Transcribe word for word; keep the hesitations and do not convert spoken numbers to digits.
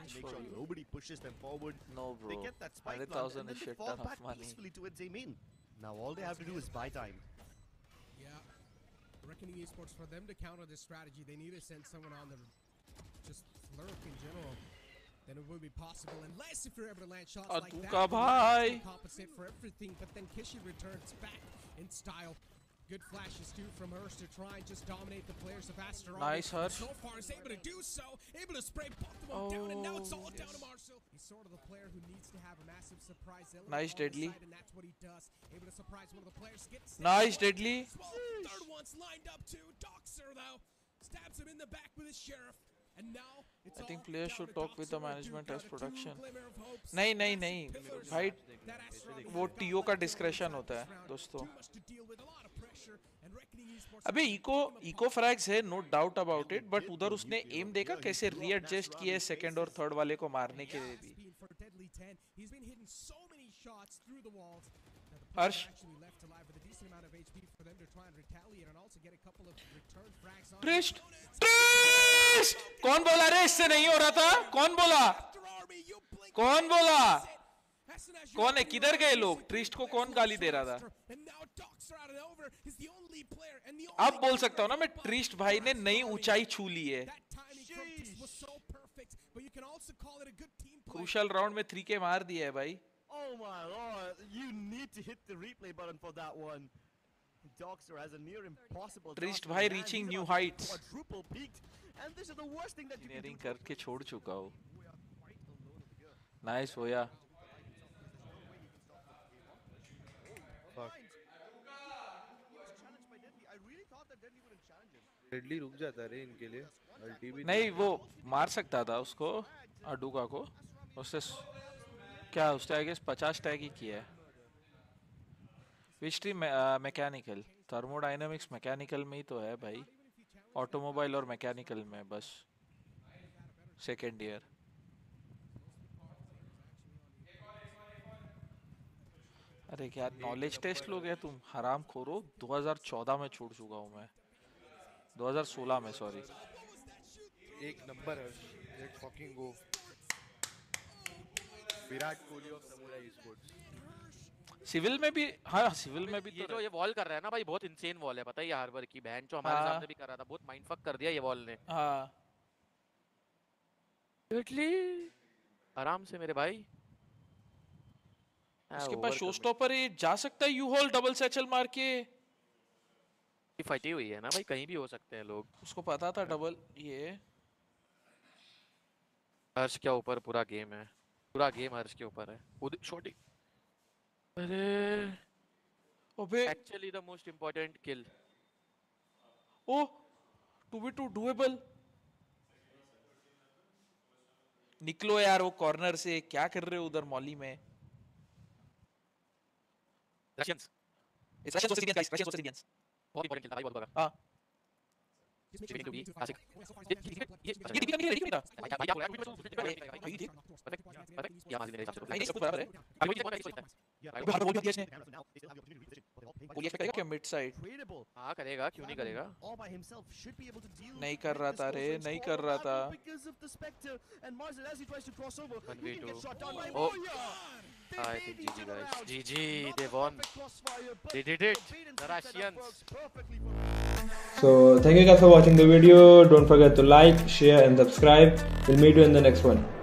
to make sure nobody pushes them forward. No, bro. They get that spike one hundred plant, thousand and then is they shit fall ton of back money. peacefully towards A main. Now all they have to do is buy time. Yeah, Reckoning Esports, for them to counter this strategy, they need to send someone on the just lurk in general. Then it would be possible, unless if you're able to land shots like that. Bhai. Compensate for everything, but then Kishi returns back in style. Good flashes too from Hurst to try and just dominate the players of Asteroid. Nice, Hurst. So far is able to do so, able to spray both of them oh, down, and now it's all yes. down to Marcel. He's sort of the player who needs to have a massive surprise element. Nice, Deadly. Side, and that's what he does. Able to surprise one of the players. Gets nice, Deadly. Third one's lined up too. Doxer though stabs him in the back with his sheriff. And now it's I think players should talk with the management as production. नहीं नहीं नहीं भाई वो TO का discretion होता है दोस्तों. अबे इको इको फ्रैग्स है, no doubt about it, but उधर उसने एम देखा कैसे रीएडजस्ट किए सेकंड और थर्ड वाले को मारने के लिए भी. हर्ष ट्रिस्ट ट्रिस्ट कौन बोला रे इससे नहीं हो रहा था? कौन बोला? कौन बोला? कौन है? किधर गए लोग? ट्रिस्ट को कौन गाली दे रहा था? अब बोल सकता हूँ ना मैं, ट्रिस्ट भाई ने नई ऊंचाई छू ली है. क्रूशियल राउंड में थ्री के मार दिया है भाई. Oh my lord, you need to hit the replay button for that one. Doxer has a near impossible Trist भाई reaching new heights. Quadruple peaked, and this is the worst thing that you can do. करके छोड़ चुका हूँ. Nice होया. Deadly रुक जाता रे इनके लिए. अल्टी भी नहीं वो मार सकता था उसको, अडुका को. उससे क्या उसने आई गेस पचास टैग ही किया है. Which team? Mechanical. Thermodynamics mechanical में ही तो है भाई. ऑटोमोबाइल और मैकेनिकल में बस सेकेंड ईयर. अरे क्या नॉलेज टेस्ट लोग है तुम, हराम खोरो. दो हज़ार चौदह में छोड़ चुका हूँ मैं. दो हज़ार सोलह में सॉरी. एक नंबर है. Let's fucking go. Virat Kohli of Samurai Sports. Civil में भी, हाँ सिविल में भी ये तो जो ये वॉल कर रहा है ना भाई, बहुत इंसेन वॉल है. पता है ये हार्बर की बहन जो हमारे सामने भी कर रहा था, बहुत माइंड फक कर दिया ये वॉल ने. हाँ आराम से मेरे भाई. उसके पास शो स्टॉपर है, जा सकता है यू होल डबल सैचल मार के. फटी हुई है ना भाई, कहीं भी हो सकते हैं लोग. उसको पता था डबल. ये हर्ष के ऊपर पूरा गेम है, पूरा गेम हर्ष के ऊपर है. छोटी अरे ओबे actually the most important kill. ओ टू बी टू डूएबल. निकलो यार वो कॉर्नर से. क्या कर रहे हो उधर मॉली में? Russians. It's Russians versus Indians guys. Russians versus Indians. बहुत इंपॉर्टेंट खेलता भाई, बहुत बड़ा. हां ये टू बी क्लासिक. ये ये ये डिफी नहीं है, था भाई क्या बोल रहा है? भाई ठीक परफेक्ट परफेक्ट. या माजी मेरे हिसाब से नहीं सब कुछ बराबर है. अभी ये कौन है? अबे हार्ड बोल दिया इसने. वो ये करेगा क्या मिड साइड? हां करेगा, क्यों नहीं करेगा? नहीं कर रहा था रे, नहीं कर रहा था. Oh, I think G G guys. G G, they won. They did it. The Russians. So thank you guys for watching the video. Don't forget to like, share and subscribe. We'll meet you in the next one.